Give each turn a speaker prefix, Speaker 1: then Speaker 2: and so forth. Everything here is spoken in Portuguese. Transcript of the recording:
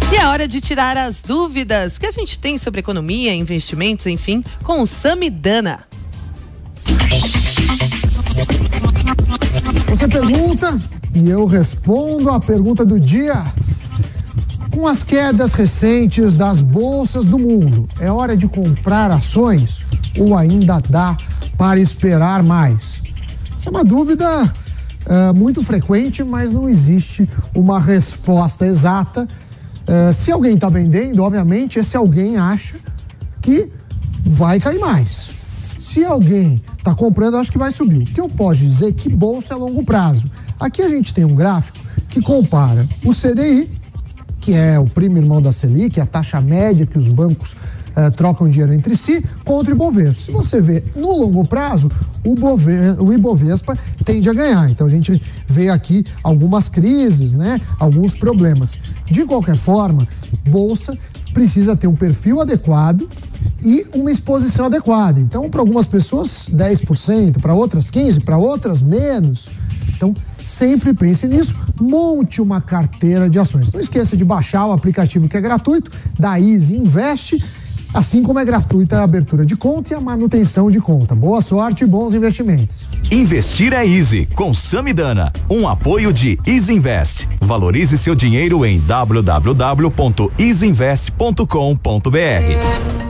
Speaker 1: E é hora de tirar as dúvidas que a gente tem sobre economia, investimentos, enfim, com o Samidana.
Speaker 2: Você pergunta e eu respondo a pergunta do dia. Com as quedas recentes das bolsas do mundo, é hora de comprar ações ou ainda dá para esperar mais? Essa é uma dúvida muito frequente, mas não existe uma resposta exata. Se alguém está vendendo, obviamente, esse alguém acha que vai cair mais. Se alguém está comprando, acho que vai subir. O que eu posso dizer é que bolsa é longo prazo. Aqui a gente tem um gráfico que compara o CDI, que é o primo irmão da Selic, a taxa média que os bancos trocam dinheiro entre si, contra o Ibovespa. Se você vê no longo prazo, o Ibovespa tende a ganhar. Então a gente vê aqui algumas crises, né? Alguns problemas. De qualquer forma, bolsa precisa ter um perfil adequado e uma exposição adequada. Então, para algumas pessoas, 10%, para outras 15%, para outras menos. Então, sempre pense nisso, monte uma carteira de ações. Não esqueça de baixar o aplicativo que é gratuito, da Easy Invest, assim como é gratuita a abertura de conta e a manutenção de conta. Boa sorte e bons investimentos.
Speaker 3: Investir é Easy, com Samidana. Um apoio de Easy Invest. Valorize seu dinheiro em www.easyinvest.com.br.